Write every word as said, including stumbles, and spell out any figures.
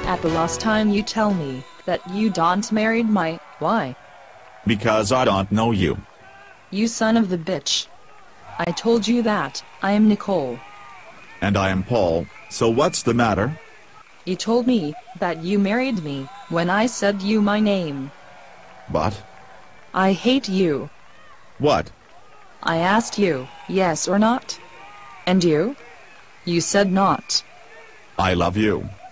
At the last time you tell me that you don't married my, why? Because I don't know you. You son of the bitch. I told you that, I am Nicole. And I am Paul, so what's the matter? You told me that you married me when I said you my name. But? I hate you. What? I asked you, yes or not? And you? You said not. I love you.